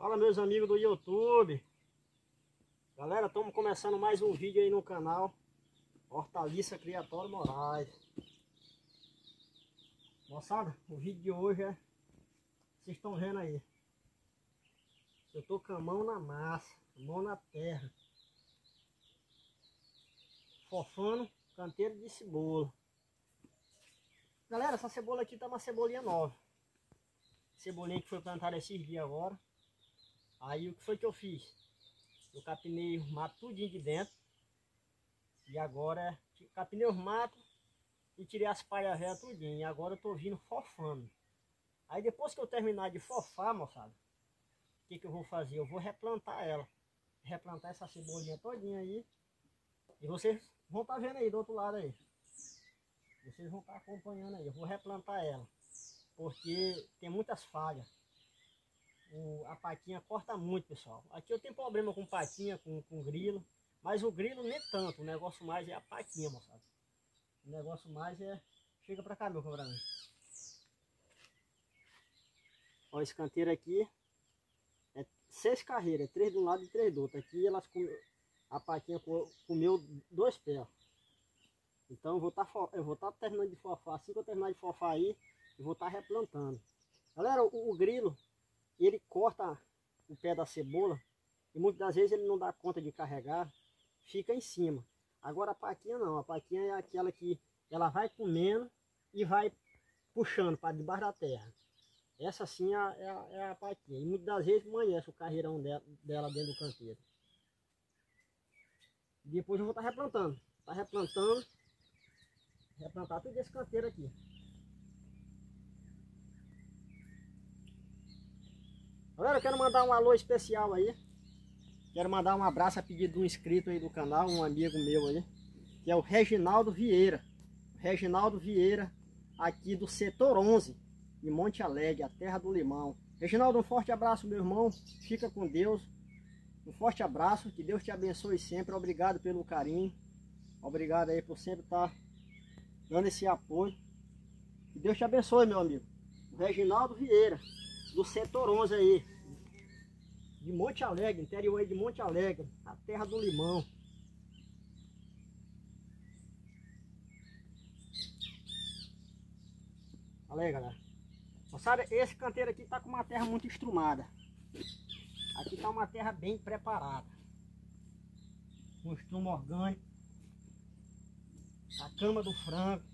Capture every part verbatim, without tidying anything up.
Fala, meus amigos do YouTube. Galera, estamos começando mais um vídeo aí no canal Hortaliça Criatório Moraes. Moçada, o vídeo de hoje é, vocês estão vendo aí, eu tô com a mão na massa, a mão na terra, fofando canteiro de cebola. Galera, essa cebola aqui tá uma cebolinha nova, cebolinha que foi plantada esses dias agora. Aí o que foi que eu fiz? Eu capinei o mato tudinho de dentro. E agora capinei os matos e tirei as palhas velhas tudinho. E agora eu tô vindo fofando. Aí depois que eu terminar de fofar, moçada, o que que eu vou fazer? Eu vou replantar ela. Replantar essa cebolinha todinha aí. E vocês vão estar vendo aí do outro lado aí. Vocês vão estar acompanhando aí. Eu vou replantar ela. Porque tem muitas falhas. O, a patinha corta muito, pessoal. Aqui eu tenho problema com patinha, com, com grilo. Mas o grilo nem tanto. O negócio mais é a patinha, moçada. O negócio mais é... Chega pra cá, meu cabrão. Ó, esse canteiro aqui é seis carreiras. Três de um lado e três do outro. Aqui elas comeu... A patinha comeu dois pés. Então eu vou estar tá, eu vou tá terminando de fofar. Assim que eu terminar de fofar aí, eu vou estar tá replantando. Galera, o, o grilo... ele corta o pé da cebola e muitas das vezes ele não dá conta de carregar, fica em cima. Agora a paquinha não, a paquinha é aquela que ela vai comendo e vai puxando para debaixo da terra. Essa sim é a, é a, é a paquinha. E muitas das vezes amanhece o carreirão dela, dela dentro do canteiro. Depois eu vou estar tá replantando. Tá replantando. Replantar todo esse canteiro aqui. Galera, eu quero mandar um alô especial aí. Quero mandar um abraço a pedido de um inscrito aí do canal, um amigo meu aí, que é o Reginaldo Vieira. Reginaldo Vieira, aqui do setor onze, de Monte Alegre, a terra do limão. Reginaldo, um forte abraço, meu irmão. Fica com Deus. Um forte abraço, que Deus te abençoe sempre. Obrigado pelo carinho. Obrigado aí por sempre estar dando esse apoio. Que Deus te abençoe, meu amigo. O Reginaldo Vieira, do setor onze aí, de Monte Alegre, interior aí de Monte Alegre, a terra do limão. Olha aí, galera. Moçada, esse canteiro aqui tá com uma terra muito estrumada. Aqui tá uma terra bem preparada, com estrumo orgânico, a cama do frango.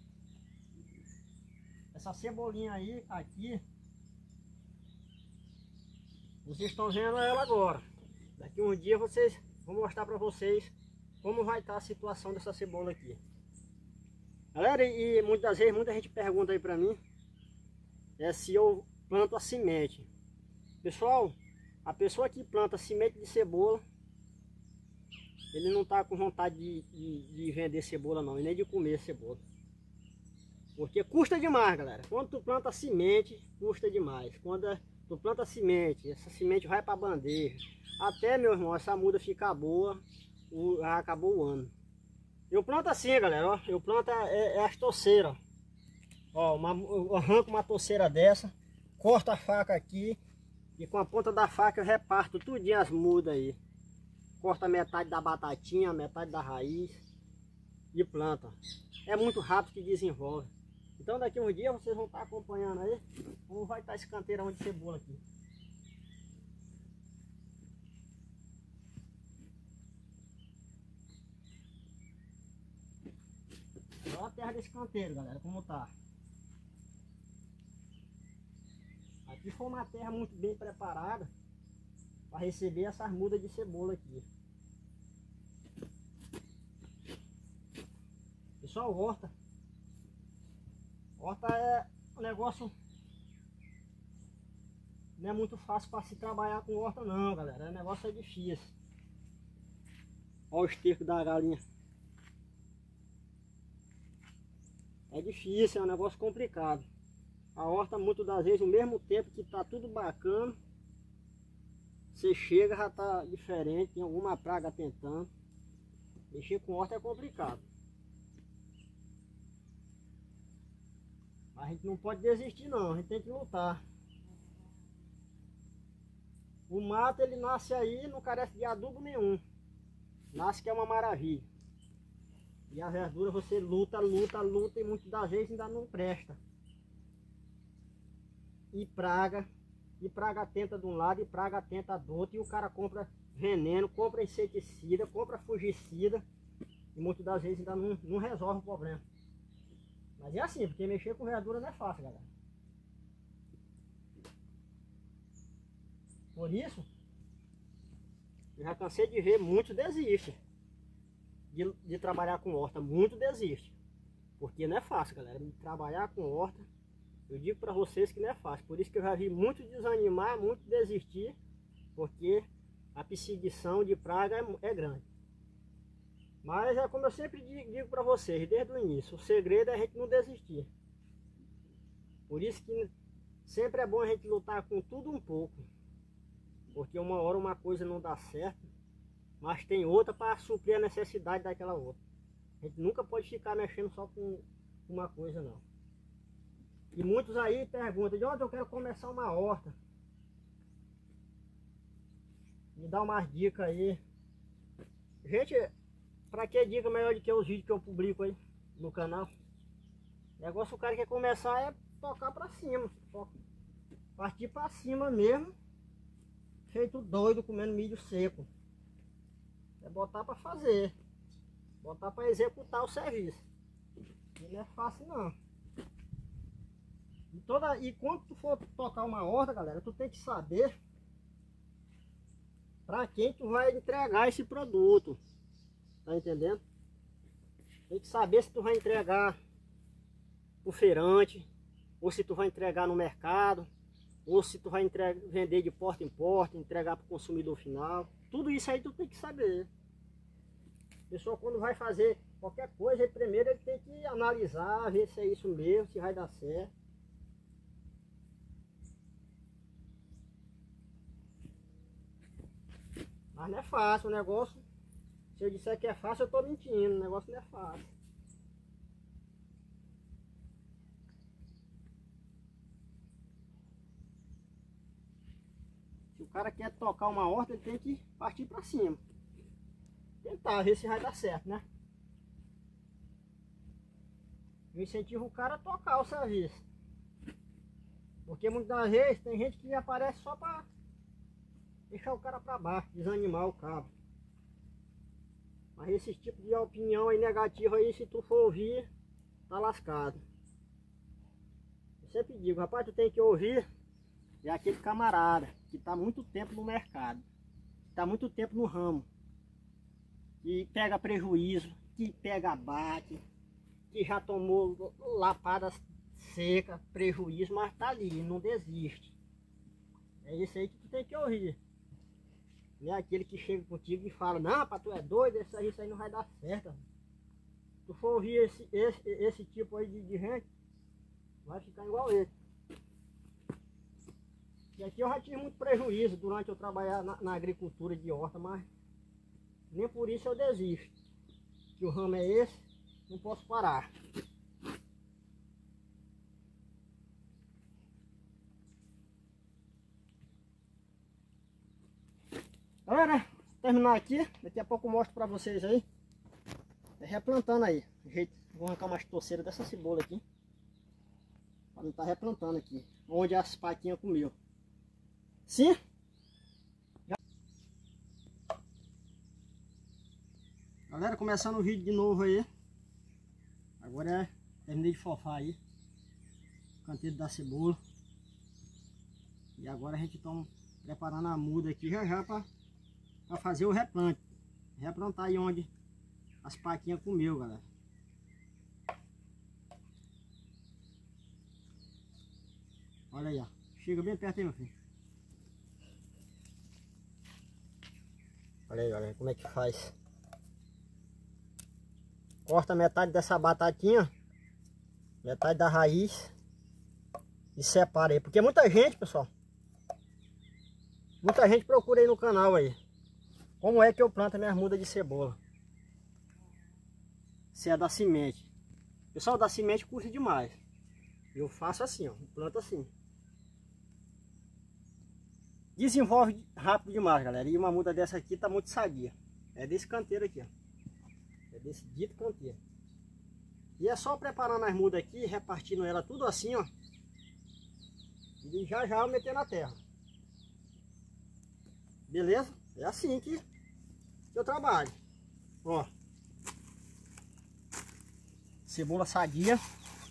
Essa cebolinha aí, aqui, vocês estão vendo ela agora. Daqui um dia vocês vou mostrar para vocês como vai estar a situação dessa cebola aqui. Galera, e muitas vezes muita gente pergunta aí para mim é se eu planto a semente. Pessoal, a pessoa que planta semente de cebola, ele não está com vontade de, de, de vender cebola não, e nem de comer cebola. Porque custa demais, galera. Quando tu planta semente, custa demais. Quando tu planta semente, essa semente vai para a bandeja. Até, meu irmão, essa muda ficar boa, o, já acabou o ano. Eu planto assim, galera, ó. Eu planto é, é as torceiras. Ó, uma, eu arranco uma torceira dessa, corto a faca aqui e com a ponta da faca eu reparto tudinho as mudas aí. Corto a metade da batatinha, a metade da raiz e planta. É muito rápido que desenvolve. Então daqui uns dias vocês vão estar acompanhando aí como vai estar esse canteirão de cebola aqui. Olha a terra desse canteiro, galera, como tá. Aqui foi uma terra muito bem preparada para receber essas mudas de cebola aqui. Pessoal, horta. Horta é um negócio, não é muito fácil para se trabalhar com horta não, galera. O negócio é difícil. Olha o esterco da galinha. É difícil, é um negócio complicado. A horta, muitas das vezes, ao mesmo tempo que tá tudo bacana, você chega já tá diferente, tem alguma praga tentando. Mexer com horta é complicado. Mas a gente não pode desistir não, a gente tem que lutar. O mato ele nasce aí, não carece de adubo nenhum. Nasce que é uma maravilha. E a verdura você luta, luta, luta e muitas das vezes ainda não presta. E praga, e praga tenta de um lado e praga tenta do outro. E o cara compra veneno, compra inseticida, compra fungicida. E muitas das vezes ainda não, não resolve o problema. Mas é assim, porque mexer com verdura não é fácil, galera. Por isso, eu já cansei de ver muitos desistem de, de trabalhar com horta, muito desiste. Porque não é fácil, galera. Trabalhar com horta, eu digo para vocês que não é fácil. Por isso que eu já vi muito desanimar, muito desistir, porque a perseguição de praga é, é grande. Mas é como eu sempre digo, digo para vocês, desde o início, o segredo é a gente não desistir. Por isso que sempre é bom a gente lutar com tudo um pouco. Porque uma hora uma coisa não dá certo, mas tem outra para suprir a necessidade daquela outra. A gente nunca pode ficar mexendo só com uma coisa, não. E muitos aí perguntam, de onde eu quero começar uma horta? Me dá umas dicas aí. Gente, para que dica melhor do que os vídeos que eu publico aí no canal? O negócio o cara quer começar é tocar para cima. Partir para cima mesmo. Feito doido comendo milho seco. É botar para fazer. Botar para executar o serviço. E não é fácil não. E, toda, e quando tu for tocar uma horta, galera, tu tem que saber para quem tu vai entregar esse produto. Tá entendendo? Tem que saber se tu vai entregar pro feirante, ou se tu vai entregar no mercado, ou se tu vai entregar, vender de porta em porta, entregar para o consumidor final. Tudo isso aí tu tem que saber. A pessoa quando vai fazer qualquer coisa, ele, primeiro ele tem que analisar, ver se é isso mesmo, se vai dar certo. Mas não é fácil o negócio. Se eu disser que é fácil, eu estou mentindo. O negócio não é fácil. Se o cara quer tocar uma horta, ele tem que partir para cima. Tentar ver se vai dar certo, né? Eu incentivo o cara a tocar o serviço. Porque muitas das vezes tem gente que aparece só para deixar o cara para baixo, desanimar o cabo. Mas esse tipo de opinião aí negativa aí, se tu for ouvir, tá lascado. Eu sempre digo, rapaz, tu tem que ouvir é aquele camarada que tá muito tempo no mercado, que tá muito tempo no ramo, que pega prejuízo, que pega abate, que já tomou lapada seca, prejuízo, mas tá ali, não desiste. É isso aí que tu tem que ouvir. Não é aquele que chega contigo e fala, não, rapaz, tu é doido, isso aí, isso aí não vai dar certo. Se tu for ouvir esse, esse, esse tipo aí de, de gente, vai ficar igual ele. E aqui eu já tive muito prejuízo durante eu trabalhar na, na agricultura de horta, mas nem por isso eu desisto. Que o ramo é esse, não posso parar. Galera, terminar aqui, daqui a pouco eu mostro pra vocês aí. É replantando aí. Jeito, vou arrancar umas torceiras dessa cebola aqui. Pra não estar tá replantando aqui. Onde as patinhas comeu. Sim? Já... Galera, começando o vídeo de novo aí. Agora é, terminei de fofar aí o canteiro da cebola. E agora a gente está preparando a muda aqui já já para para fazer o replante. Replantar aí onde as patinhas comeu, galera. Olha aí, ó. Chega bem perto aí, meu filho. Olha aí, galera, como é que faz. Corta metade dessa batatinha, metade da raiz, e separa aí. Porque muita gente, pessoal, muita gente procura aí no canal aí como é que eu planto minhas mudas de cebola. Se é da semente. Pessoal, da semente custa demais. Eu faço assim, ó, planto assim. desenvolve rápido demais, galera. E uma muda dessa aqui tá muito sadia. É desse canteiro aqui, ó. É desse dito canteiro. E é só preparando as mudas aqui, repartindo ela tudo assim, ó. E já já eu meter na terra. Beleza? É assim que eu trabalho. Ó. Cebola sadia.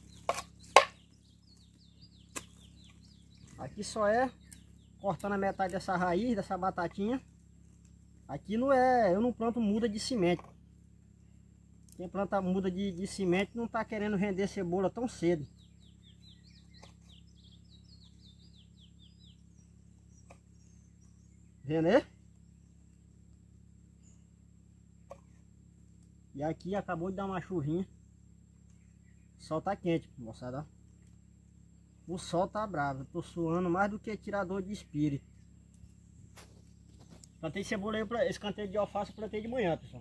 Aqui só é cortando a metade dessa raiz, dessa batatinha. Aqui não é, eu não planto muda de semente. Quem planta muda de, de semente não tá querendo render cebola tão cedo. Vendo aí? E aqui acabou de dar uma chuvinha. O sol tá quente, moçada. O sol tá bravo. Eu tô suando mais do que tirador de espírito. Plantei cebola aí, pra esse canteiro de alface eu plantei de manhã, pessoal.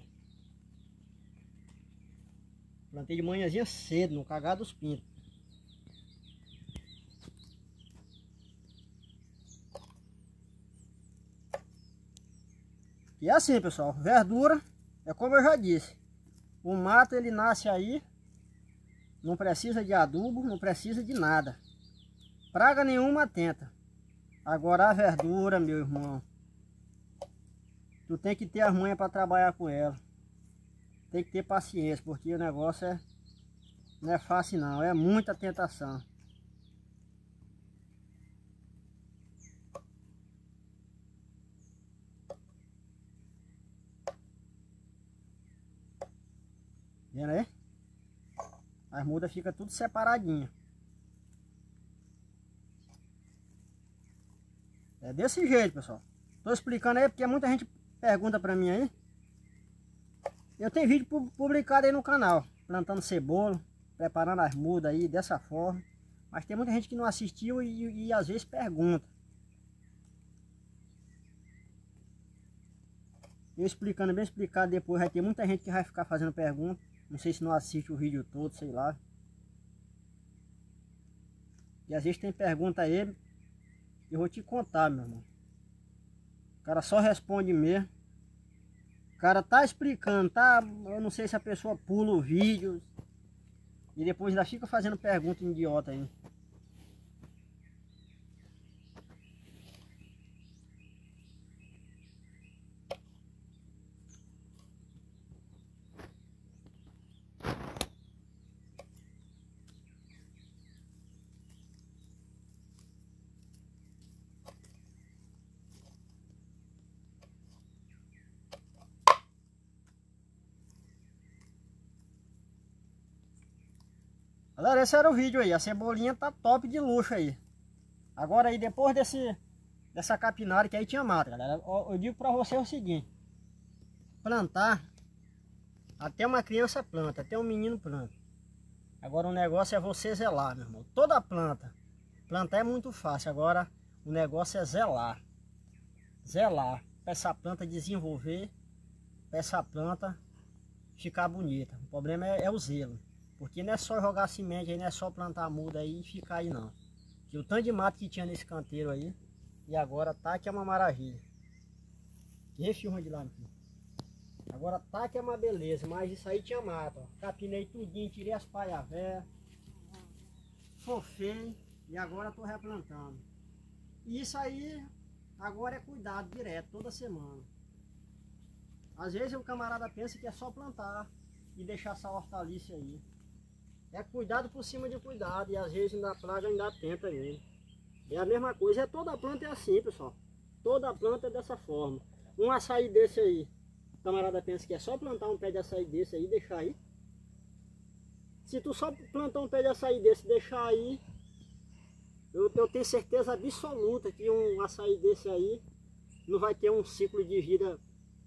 Plantei de manhãzinha cedo, no cagar dos pintos. E é assim, pessoal, verdura é como eu já disse. O mato ele nasce aí, não precisa de adubo, não precisa de nada. Praga nenhuma tenta. Agora a verdura, meu irmão, tu tem que ter as manhas para trabalhar com ela. Tem que ter paciência, porque o negócio é, não é fácil não, é muita tentação. Vendo aí? As mudas ficam tudo separadinho. É desse jeito, pessoal. Tô explicando aí porque muita gente pergunta pra mim aí. Eu tenho vídeo publicado aí no canal, plantando cebola, preparando as mudas aí dessa forma. Mas tem muita gente que não assistiu e, e, e às vezes pergunta. Eu explicando bem explicado depois, vai ter muita gente que vai ficar fazendo pergunta. Não sei se não assiste o vídeo todo, sei lá. E às vezes tem pergunta aí, eu vou te contar, meu irmão. O cara só responde mesmo. O cara tá explicando, tá? Eu não sei se a pessoa pula o vídeo. E depois ainda fica fazendo pergunta idiota aí. Galera, esse era o vídeo aí. A cebolinha tá top de luxo aí. Agora aí, depois desse, dessa capinada que aí tinha mato, galera. Eu, eu digo pra você o seguinte. Plantar, até uma criança planta, até um menino planta. Agora o negócio é você zelar, meu irmão. Toda planta. Plantar é muito fácil. Agora o negócio é zelar. Zelar. Pra essa planta desenvolver. Pra essa planta ficar bonita. O problema é, é o zelo. Porque não é só jogar semente aí, não é só plantar muda aí e ficar aí não. Que o tanto de mato que tinha nesse canteiro aí, e agora tá que é uma maravilha. E filma de lá, meu filho. Agora tá que é uma beleza, mas isso aí tinha mato, ó. Capinei tudinho, tirei as palhas velhas, fofei e agora tô replantando. E isso aí agora é cuidado direto, toda semana. Às vezes o camarada pensa que é só plantar e deixar essa hortaliça aí. É cuidado por cima de cuidado e às vezes ainda a praga ainda tenta aí. É a mesma coisa, é toda planta é assim, pessoal. Toda planta é dessa forma. Um açaí desse aí, o camarada pensa que é só plantar um pé de açaí desse aí e deixar aí. Se tu só plantar um pé de açaí desse e deixar aí, eu, eu tenho certeza absoluta que um açaí desse aí não vai ter um ciclo de vida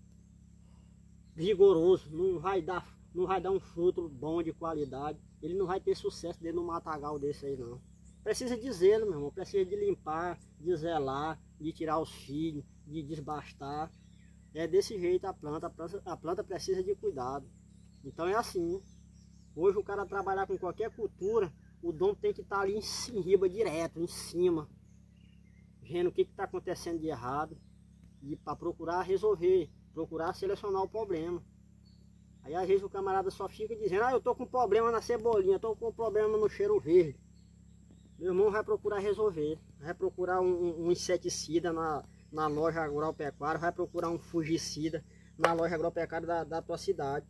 vigoroso, não vai dar, não vai dar um fruto bom de qualidade. Ele não vai ter sucesso dentro de um matagal desse aí não. Precisa de zelo, meu irmão, precisa de limpar, de zelar, de tirar os filhos, de desbastar. É desse jeito a planta, a planta, a planta precisa de cuidado. Então é assim. Hoje o cara trabalhar com qualquer cultura, o dono tem que estar ali em riba direto, em cima. vendo o que está acontecendo de errado e para procurar resolver, procurar selecionar o problema. Aí às vezes o camarada só fica dizendo, ah, eu tô com problema na cebolinha, tô com problema no cheiro verde. Meu irmão vai procurar resolver, vai procurar um, um inseticida na, na loja agropecuária, vai procurar um fungicida na loja agropecuária da, da tua cidade.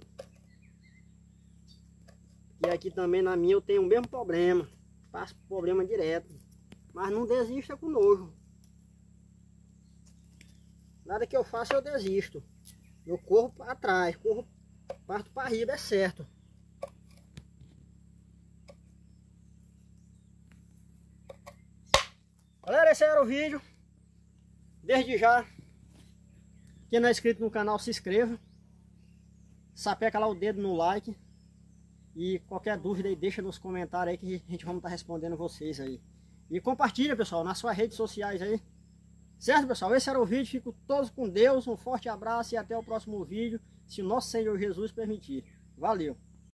E aqui também na minha eu tenho o mesmo problema, passo problema direto, mas não desista com nojo. Nada que eu faça eu desisto, eu corro para trás, corro, parto para riba, é certo. Galera, esse era o vídeo. Desde já, quem não é inscrito no canal, se inscreva. Sapeca lá o dedo no like. E qualquer dúvida aí, deixa nos comentários aí que a gente vai estar respondendo vocês aí. E compartilha, pessoal, nas suas redes sociais aí. Certo, pessoal? Esse era o vídeo. Fico todos com Deus. Um forte abraço e até o próximo vídeo, se o nosso Senhor Jesus permitir. Valeu!